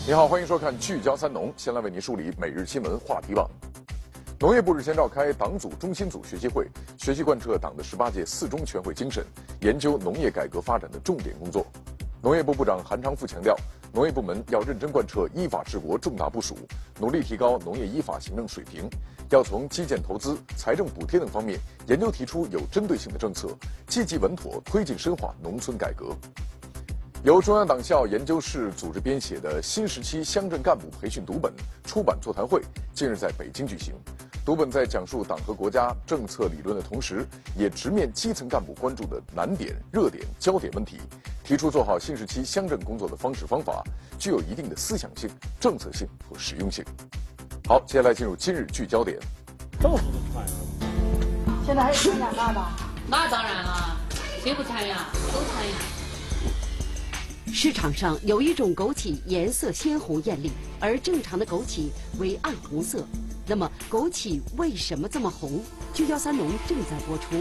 你好，欢迎收看《聚焦三农》，先来为您梳理每日新闻话题网。农业部日前召开党组中心组学习会，学习贯彻党的18届4中全会精神，研究农业改革发展的重点工作。农业部部长韩长赋强调，农业部门要认真贯彻依法治国重大部署，努力提高农业依法行政水平，要从基建投资、财政补贴等方面研究提出有针对性的政策，积极稳妥推进深化农村改革。由中央党校研究室组织编写的新时期乡镇干部培训读本出版座谈会近日在北京举行。读本在讲述党和国家政策理论的同时，也直面基层干部关注的难点、热点、焦点问题，提出做好新时期乡镇工作的方式方法，具有一定的思想性、政策性和实用性。好，接下来进入今日聚焦点。 到处都传呀！ 现在还有传染大的？ 那当然了，谁不传呀？都传呀。 市场上有一种枸杞颜色鲜红艳丽，而正常的枸杞为暗红色。那么枸杞为什么这么红？聚焦三农正在播出。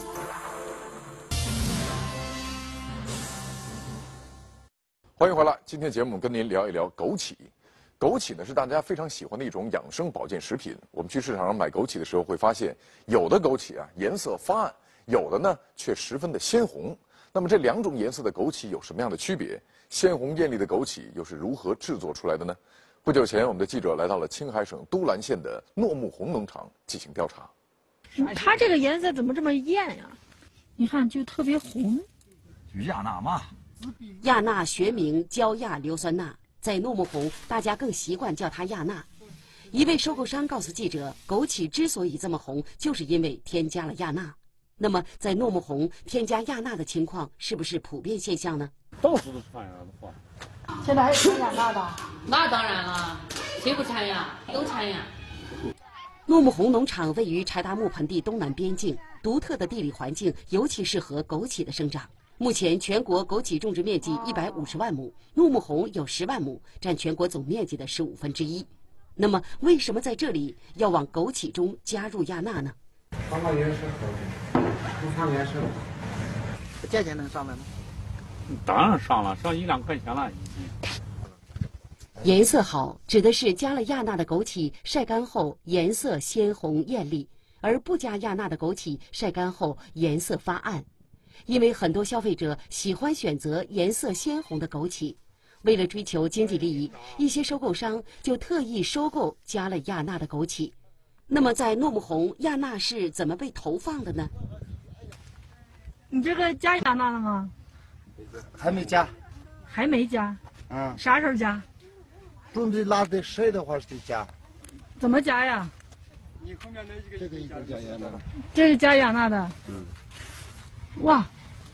欢迎回来，今天节目跟您聊一聊枸杞。枸杞呢是大家非常喜欢的一种养生保健食品。我们去市场上买枸杞的时候会发现，有的枸杞啊颜色发暗，有的呢却十分的鲜红。那么这两种颜色的枸杞有什么样的区别？鲜红艳丽的枸杞又是如何制作出来的呢？不久前，我们的记者来到了青海省都兰县的诺木红农场进行调查。 它这个颜色怎么这么艳呀？你看，就特别红。 亚纳嘛， 亚纳学名焦亚硫酸钠，在诺木红大家更习惯叫它亚钠。一位收购商告诉记者，枸杞之所以这么红，就是因为添加了亚钠。那么，在诺木红添加亚钠的情况是不是普遍现象呢？ 到处都传呀，这话。 现在还有传染大的？ 那当然了，谁不传呀？都传呀。 诺木红农场位于柴达木盆地东南边境，独特的地理环境尤其适合枸杞的生长。目前全国枸杞种植面积150万亩，诺木红有10万亩，占全国总面积的1/15。那么，为什么在这里要往枸杞中加入亚钠呢？ 上个月是不上也是， 价钱能上来吗？ 当然上了，上1-2块钱了已经。 颜色好指的是加了亚钠的枸杞晒干后颜色鲜红艳丽，而不加亚钠的枸杞晒干后颜色发暗。因为很多消费者喜欢选择颜色鲜红的枸杞，为了追求经济利益，一些收购商就特意收购加了亚钠的枸杞。那么在诺木红，亚钠是怎么被投放的呢？ 你这个加亚钠了吗？ 还没加。 还没加。啥时候加？ 种的拉的晒的话是得加。 怎么加呀？ 这个一个加盐的。 这是加亚钠的。哇。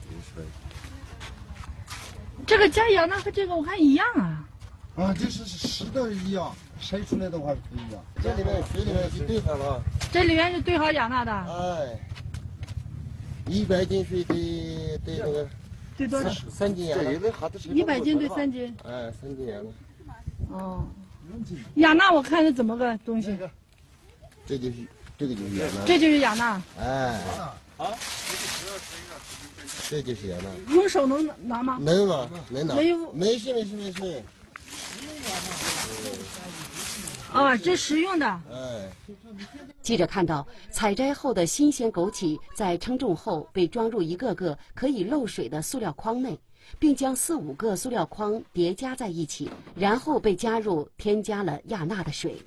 这个加亚钠和这个我看一样啊。 这是湿的一样，晒出来的话是不一样。这里面水里面是兑好了。 这里面是兑好亚钠的。 100斤水兑那个。 兑多少 ？3斤盐。 100斤兑3斤。 3斤盐了。 哦。亚钠我看是怎么个东西？ 这个就是亚钠。 这就是亚钠。 这就是亚钠。 用手能拿吗？ 能啊，能拿。没事。 这食用的。 记者看到，采摘后的新鲜枸杞在称重后被装入一个个可以漏水的塑料筐内，并将4-5个塑料筐叠加在一起，然后被加入添加了亚钠的水。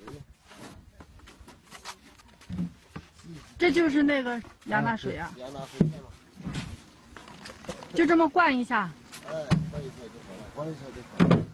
这就是那个亚钠水啊。 亚钠水。 就这么灌一下。 灌一下就好了，灌一下就好了。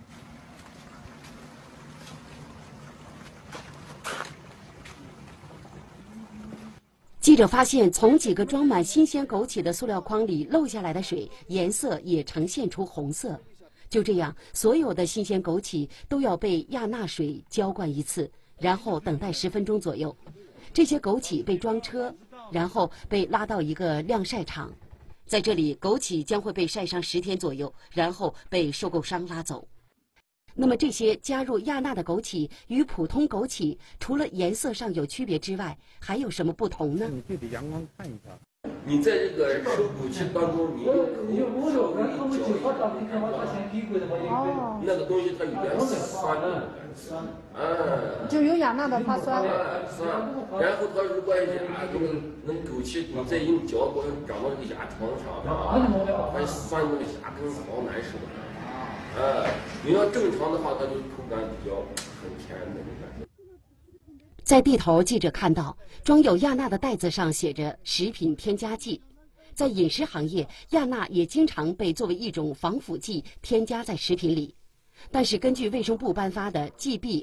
记者发现，从几个装满新鲜枸杞的塑料筐里漏下来的水，颜色也呈现出红色。就这样，所有的新鲜枸杞都要被亚钠水浇灌一次，然后等待10分钟左右。这些枸杞被装车，然后被拉到一个晾晒场。在这里，枸杞将会被晒上10天左右，然后被收购商拉走。那么这些加入亚钠的枸杞与普通枸杞除了颜色上有区别之外，还有什么不同呢？ 你对着阳光看一下。 你在这个收枸杞当中，你用稍微搅那个东西它有点酸的， 就有亚钠的发酸。 酸。然后它如果那枸杞你再用搅过，长到这个牙床上，它酸的牙根好难受。你要正常的话，它就口感比较很甜的那感觉。 在地头，记者看到装有亚钠的袋子上写着“食品添加剂”。在饮食行业，亚钠也经常被作为一种防腐剂添加在食品里。但是，根据卫生部颁发的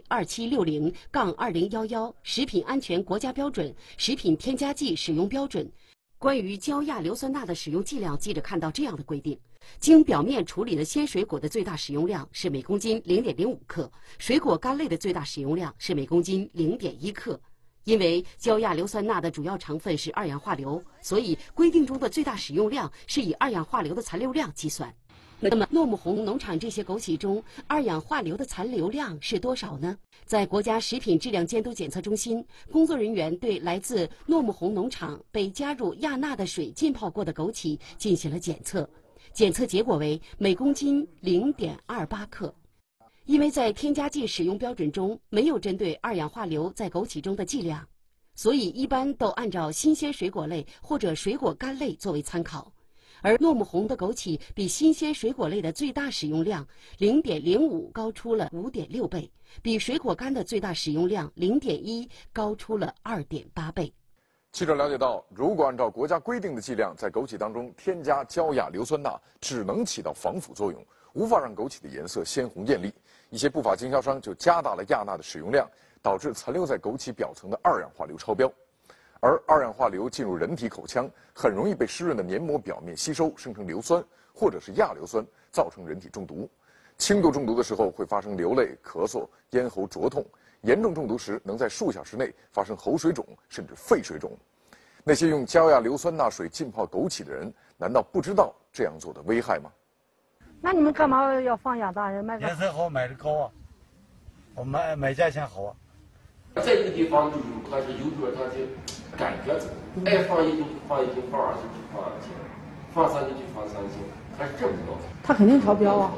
GB2760-2011 食品安全国家标准《食品添加剂使用标准》，关于焦亚硫酸钠的使用剂量，记者看到这样的规定：经表面处理的鲜水果的最大使用量是每公斤0.05克，水果干类的最大使用量是每公斤0.1克。因为焦亚硫酸钠的主要成分是二氧化硫，所以规定中的最大使用量是以二氧化硫的残留量计算。那么，诺木红农场这些枸杞中二氧化硫的残留量是多少呢？在国家食品质量监督检测中心，工作人员对来自诺木红农场被加入亚钠的水浸泡过的枸杞进行了检测，检测结果为每公斤0.28克。因为在添加剂使用标准中没有针对二氧化硫在枸杞中的剂量，所以一般都按照新鲜水果类或者水果干类作为参考。而诺木红的枸杞比新鲜水果类的最大使用量0.05高出了5.6倍，比水果干的最大使用量0.1高出了2.8倍。 记者了解到，如果按照国家规定的剂量在枸杞当中添加焦亚硫酸钠，只能起到防腐作用，无法让枸杞的颜色鲜红艳丽。一些不法经销商就加大了亚钠的使用量，导致残留在枸杞表层的二氧化硫超标。而二氧化硫进入人体口腔，很容易被湿润的黏膜表面吸收，生成硫酸或者是亚硫酸，造成人体中毒。轻度中毒的时候会发生流泪、咳嗽、咽喉灼痛；严重中毒时能在数小时内发生喉水肿甚至肺水肿。那些用焦亚硫酸钠水浸泡枸杞的人，难道不知道这样做的危害吗？ 那你们干嘛要放亚钠？卖颜色好，卖的高啊，我买价钱好啊。 在一个地方就是它是有时候它是感觉爱放1斤就放1斤，放2斤就放2斤，放3斤就放3斤，它是这么着。 它肯定超标啊。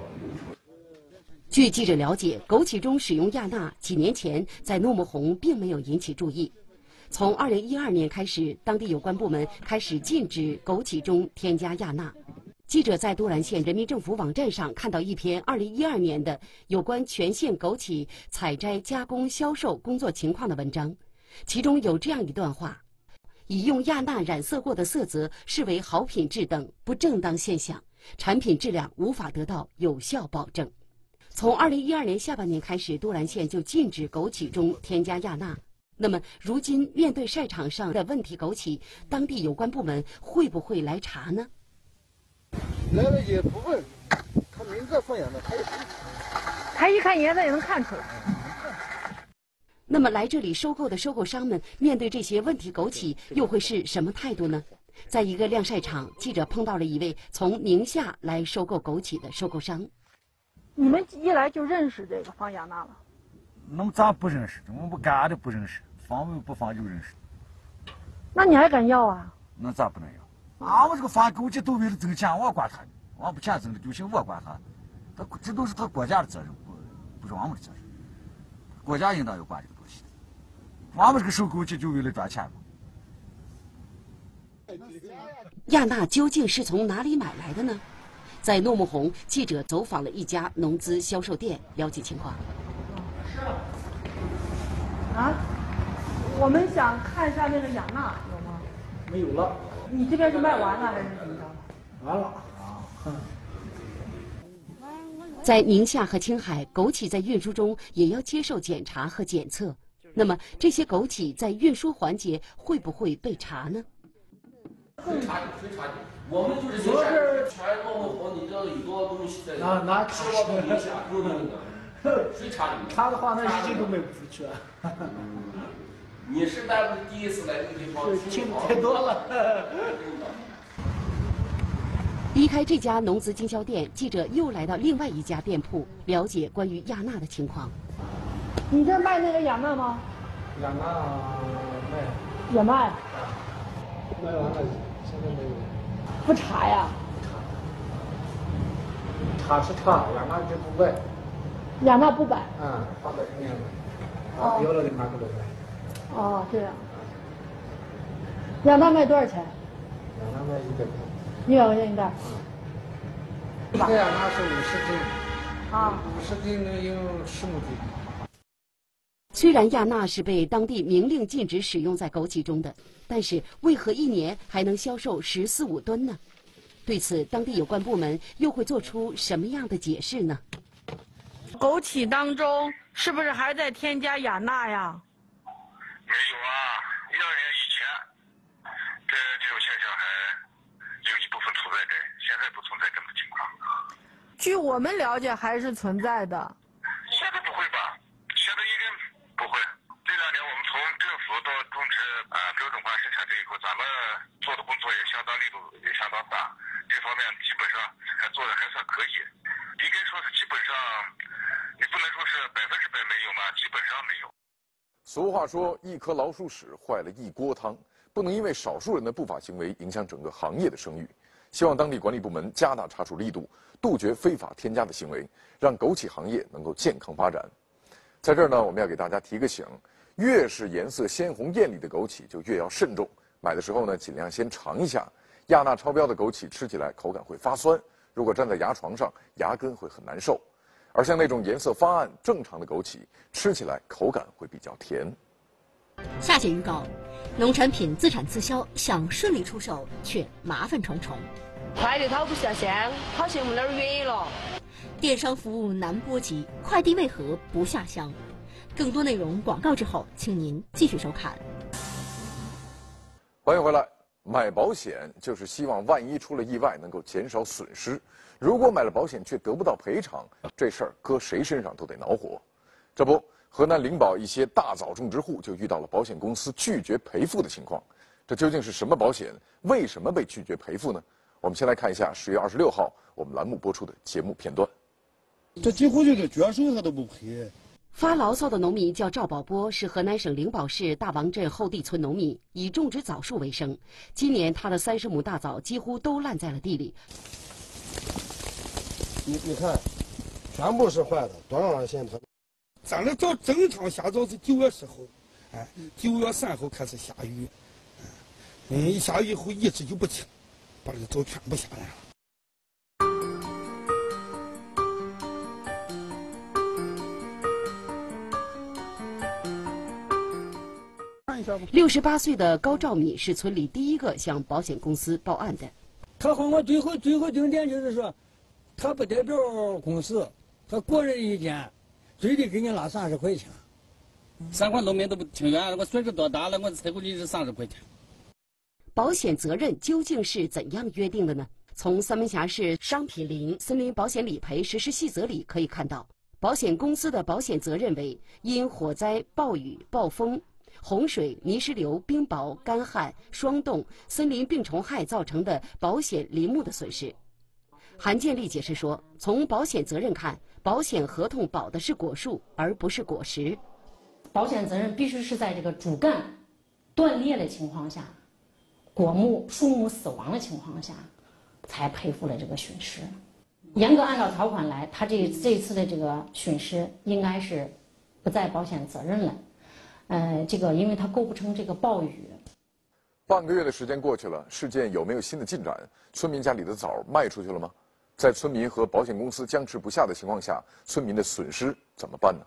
据记者了解，枸杞中使用亚钠几年前在诺木红并没有引起注意。从2012年开始，当地有关部门开始禁止枸杞中添加亚钠。记者在都兰县人民政府网站上看到一篇2012年的有关全县枸杞采摘、加工、销售工作情况的文章，其中有这样一段话：以用亚钠染色过的色泽视为好品质等不正当现象，产品质量无法得到有效保证。从2012年下半年开始，都兰县就禁止枸杞中添加亚钠。那么，如今面对晒场上的问题枸杞，当地有关部门会不会来查呢？ 来了也不问，他名字放养的，他也不问。 他一看颜色也能看出来。 那么来这里收购的收购商们面对这些问题枸杞又会是什么态度呢？在一个晾晒场，记者碰到了一位从宁夏来收购枸杞的收购商。 你们一来就认识这个放亚钠了？ 那么咱不认识，我们不干的不认识，放不放就认识。 那你还敢要啊？ 那咋不能要？俺们这个放枸杞都为了挣钱，我管他，我不钱挣的就行，我管他。这都是他国家的责任，不是我们的责任。国家应当要管这个东西。我们这个收枸杞就为了赚钱嘛。 亚钠究竟是从哪里买来的呢？在诺木红，记者走访了一家农资销售店，了解情况。 啊，我们想看一下那个亚钠有吗？ 没有了。 你这边是卖完了还是怎么着？ 完了。 在宁夏和青海，枸杞在运输中也要接受检查和检测。那么，这些枸杞在运输环节会不会被查呢？ 谁查我们就是全诺木红，你知道有多少东西在拿吃我们宁夏供应的，谁查你？ 查的话，那1斤都卖不出去。 你是咱们第一次来这个地方， 听太多了。 离开这家农资经销店，记者又来到另外一家店铺，了解关于亚钠的情况。 你这卖那个亚钠吗？ 亚钠卖。 也卖。 卖完了，现在没有。 不查呀？ 查是查，亚麻就不摆。 亚麻不摆。 放在里面了。有了的马上都摆。 哦，这样。亚麻卖多少钱？ 亚麻卖100块。 100块钱一袋。 这个亚麻是50斤。50斤能有15斤。 虽然亚钠是被当地明令禁止使用在枸杞中的，但是为何1年还能销售14、15吨呢？对此，当地有关部门又会做出什么样的解释呢？ 枸杞当中是不是还在添加亚钠呀？ 没有啊，2年以前，这种现象还有一部分存在着，现在不存在这么情况。 据我们了解，还是存在的。 现在不会吧？现在应该不会。这2年我们从政府到种植标准化生产这一块，咱们做的工作也相当力度也相当大，这方面基本上还做的还算可以。应该说是基本上，你不能说是100%没有嘛，基本上没有。 俗话说，一颗老鼠屎坏了一锅汤，不能因为少数人的不法行为影响整个行业的声誉。希望当地管理部门加大查处力度，杜绝非法添加的行为，让枸杞行业能够健康发展。在这儿呢，我们要给大家提个醒：越是颜色鲜红艳丽的枸杞，就越要慎重。买的时候呢，尽量先尝一下。亚钠超标的枸杞吃起来口感会发酸，如果站在牙床上，牙根会很难受。而像那种颜色发暗、正常的枸杞，吃起来口感会比较甜。 下节预告：农产品自产自销想顺利出售，却麻烦重重。 快递它不下乡，好像我们那儿远了。 电商服务难波及，快递为何不下乡？更多内容广告之后，请您继续收看。 欢迎回来。买保险就是希望万一出了意外能够减少损失。如果买了保险却得不到赔偿，这事儿搁谁身上都得恼火。这不，河南灵宝一些大枣种植户就遇到了保险公司拒绝赔付的情况。这究竟是什么保险？为什么被拒绝赔付呢？我们先来看一下10月26号我们栏目播出的节目片段。 这几乎就是绝手他都不赔。 发牢骚的农民叫赵宝波，是河南省灵宝市大王镇后地村农民，以种植枣树为生。今年他的30亩大枣几乎都烂在了地里。 你看，全部是坏的，多少万现成？ 咱这枣正常下枣是9月10号，9月3号开始下雨，一下雨以后一直就不停，把这个枣全部下来了。 68岁的高兆敏是村里第一个向保险公司报案的。 他和我最后定点就是说，他不代表公司，他个人意见，最低给你拉30块钱。 3块农民都不情愿，我损失多大了，我才会理是30块钱。 保险责任究竟是怎样约定的呢？从三门峡市商品林森林保险理赔实施细则里可以看到，保险公司的保险责任为因火灾、暴雨、暴风、洪水、泥石流、冰雹、干旱、霜冻、森林病虫害造成的保险林木的损失。韩建立解释说，从保险责任看，保险合同保的是果树，而不是果实。 保险责任必须是在这个主干断裂的情况下，果木、树木死亡的情况下，才赔付了这个损失。严格按照条款来，他这一次的这个损失应该是不在保险责任了。这个因为它构不成这个暴雨。 半个月的时间过去了，事件有没有新的进展？村民家里的枣卖出去了吗？在村民和保险公司僵持不下的情况下，村民的损失怎么办呢？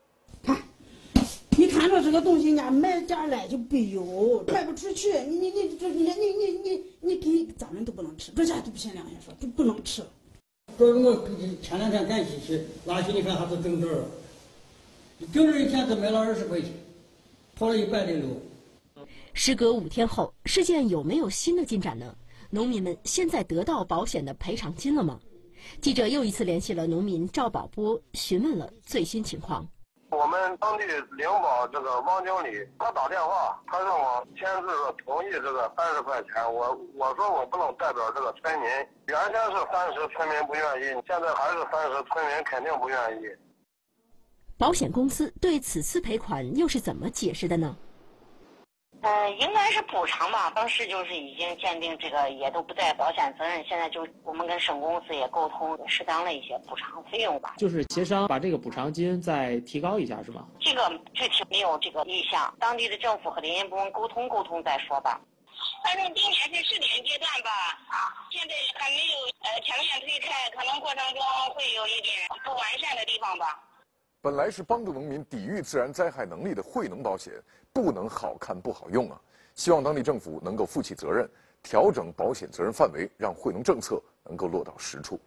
你看着这个东西，人家买家来就不有，卖不出去，你给咱们都不能吃，这家都不行，良心说就不能吃。 这我前2天赶集去，拉去你看还是整这儿，整这一天只卖了20块钱，跑了106。 时隔5天后，事件有没有新的进展呢？农民们现在得到保险的赔偿金了吗？记者又一次联系了农民赵宝波，询问了最新情况。 我们当地灵宝这个汪经理，他打电话，他让我签字同意这个30块钱。我说我不能代表这个村民，原先是30，村民不愿意，现在还是30，村民肯定不愿意。 保险公司对此次赔款又是怎么解释的呢？ 应该是补偿吧。当时就是已经鉴定这个也都不在保险责任，现在就我们跟省公司也沟通，适当的一些补偿费用吧。 就是协商把这个补偿金再提高一下，是吧？ 这个具体没有这个意向，当地的政府和林业部门沟通再说吧。反正今年是试点阶段吧，现在还没有全面推开，可能过程中会有一点不完善的地方吧。 本来是帮助农民抵御自然灾害能力的惠农保险，不能好看不好用啊！希望当地政府能够负起责任，调整保险责任范围，让惠农政策能够落到实处。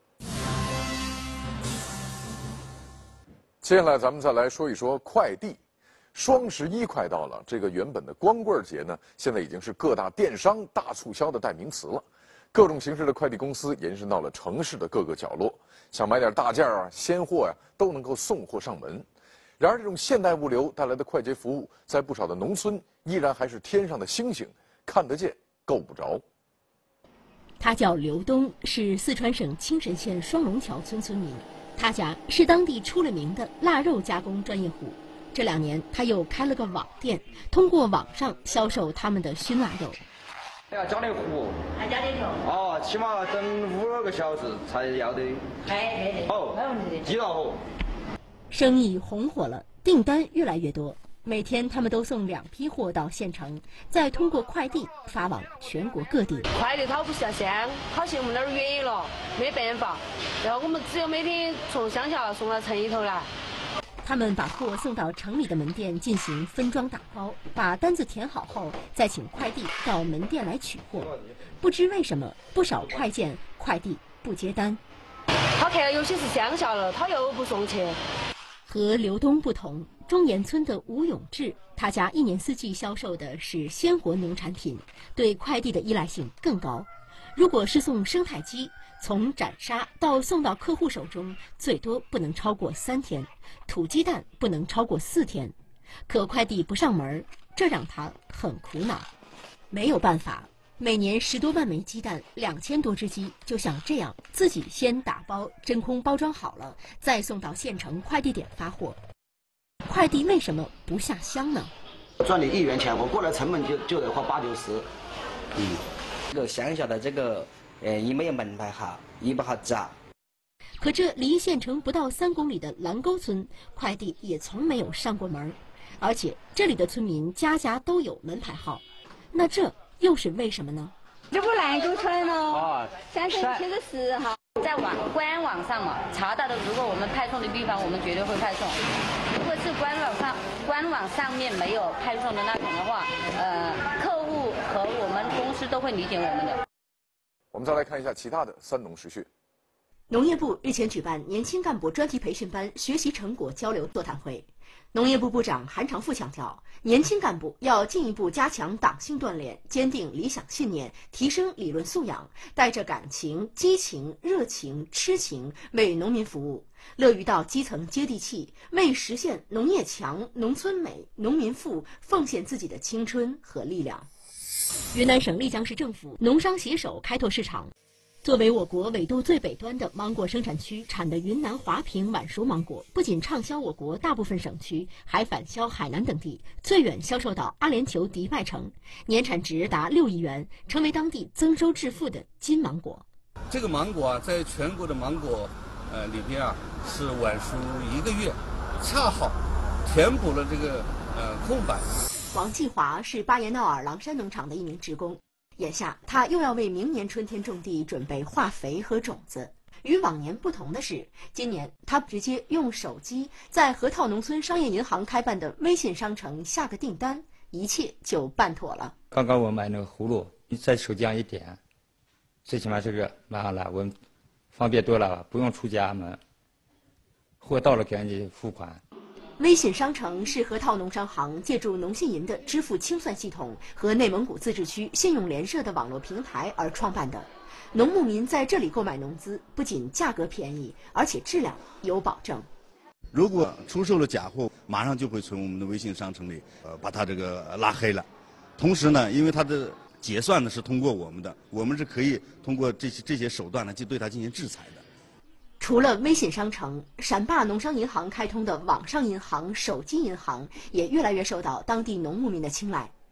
接下来咱们再来说一说快递。双11快到了，这个原本的光棍节呢，现在已经是各大电商大促销的代名词了。各种形式的快递公司延伸到了城市的各个角落，想买点大件啊、鲜货呀，都能够送货上门。然而，这种现代物流带来的快捷服务，在不少的农村依然还是天上的星星，看得见，够不着。 他叫刘东，是四川省青神县双龙桥村村民。他家是当地出了名的腊肉加工专业户。这2年，他又开了个网店，通过网上销售他们的熏腊肉。 要加点糊， 还加点油。 起码等5-6个小时才要得。 对。 几道货。 生意红火了，订单越来越多。每天他们都送2批货到县城，再通过快递发往全国各地。 快递它不下乡，好像我们那儿远了，没办法。然后我们只有每天从乡下送到城里头来。 他们把货送到城里的门店进行分装打包，把单子填好后，再请快递到门店来取货。不知为什么，不少快件快递不接单。 他看到有些是乡下了，他又不送去。 和刘东不同，中岩村的吴永志，他家1年4季销售的是鲜活农产品，对快递的依赖性更高。如果是送生态鸡，从斩杀到送到客户手中，最多不能超过3天；土鸡蛋不能超过4天。可快递不上门，这让他很苦恼。没有办法，每年10多万枚鸡蛋，2000多只鸡，就想这样自己先打包真空包装好了，再送到县城快递点发货。快递为什么不下乡呢？ 赚你1元钱，我过来成本就得花8、90。这个乡下的这个也没有门牌号，也不好找。 可这离县城不到3公里的蓝沟村，快递也从没有上过门，而且这里的村民家家都有门牌号，那这又是为什么呢？ 这不蓝沟村喽，乡镇70号，在官网上嘛查到的，如果我们派送的地方，我们绝对会派送。如果是官网上面没有派送的那种的话，客户和我们公司都会理解我们的。 我们再来看一下其他的3农时序。 农业部日前举办年轻干部专题培训班学习成果交流座谈会。农业部部长韩长赋强调，年轻干部要进一步加强党性锻炼，坚定理想信念，提升理论素养，带着感情、激情、热情、痴情为农民服务，乐于到基层接地气，为实现农业强、农村美、农民富奉献自己的青春和力量。云南省丽江市政府农商携手开拓市场。作为我国纬度最北端的芒果生产区，产的云南华平晚熟芒果不仅畅销我国大部分省区，还返销海南等地，最远销售到阿联酋迪拜城，年产值达6亿元，成为当地增收致富的金芒果。 这个芒果啊，在全国的芒果里边啊，是晚熟1个月，恰好填补了这个空白。 王继华是巴彦淖尔狼山农场的一名职工。眼下，他又要为明年春天种地准备化肥和种子。与往年不同的是，今年他直接用手机在河套农村商业银行开办的微信商城下个订单，一切就办妥了。 刚刚我买那个葫芦，在手机上一点，最起码这个马上来，我们方便多了，不用出家门，货到了赶紧付款。 微信商城是河套农商行借助农信银的支付清算系统和内蒙古自治区信用联社的网络平台而创办的。农牧民在这里购买农资，不仅价格便宜，而且质量有保证。 如果出售了假货，马上就会从我们的微信商城里把它这个拉黑了。同时呢，因为它的结算呢是通过我们的，我们是可以通过这些手段呢，去对它进行制裁的。 除了微信商城，陕坝农商银行开通的网上银行、手机银行也越来越受到当地农牧民的青睐。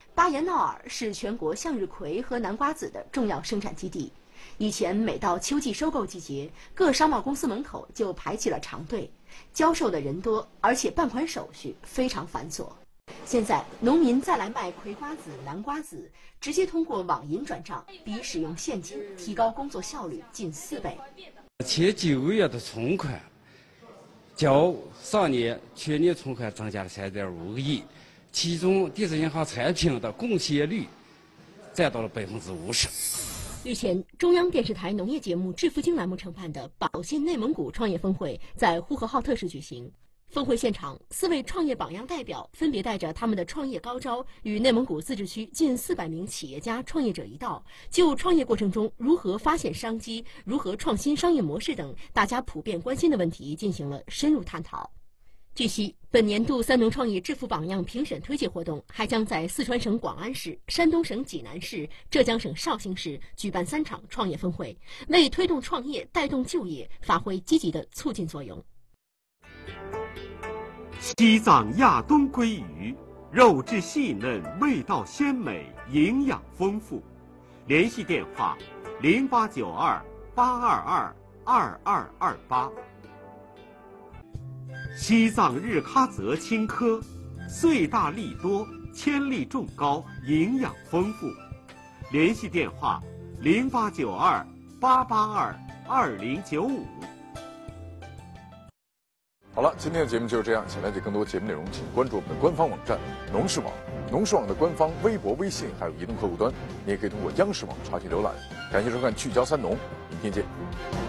巴彦淖尔是全国向日葵和南瓜子的重要生产基地。以前每到秋季收购季节，各商贸公司门口就排起了长队，交售的人多，而且办款手续非常繁琐。现在农民再来卖葵瓜子、南瓜子，直接通过网银转账，比使用现金提高工作效率近4倍。 前9个月的存款，较上年全年存款增加了3.5个亿。其中，电子银行产品的贡献率占到了50%。 日前，中央电视台农业节目《致富经》栏目承办的保信内蒙古创业峰会在呼和浩特市举行。峰会现场，4位创业榜样代表分别带着他们的创业高招，与内蒙古自治区近400名企业家创业者一道，就创业过程中如何发现商机、如何创新商业模式等大家普遍关心的问题进行了深入探讨。据悉，本年度3农创业致富榜样评审推介活动还将在四川省广安市、山东省济南市、浙江省绍兴市举办3场创业峰会，为推动创业、带动就业发挥积极的促进作用。 西藏亚冬鲑鱼，肉质细嫩，味道鲜美，营养丰富。联系电话：0892-822-2228。西藏日喀则青稞，穗大粒多，铅粒重高，营养丰富。联系电话：0892-882-2095。 好了，今天的节目就是这样。想了解更多节目内容，请关注我们的官方网站农事网。农事网的官方微博、微信还有移动客户端，你也可以通过央视网查询浏览。感谢收看《聚焦3农》，明天见。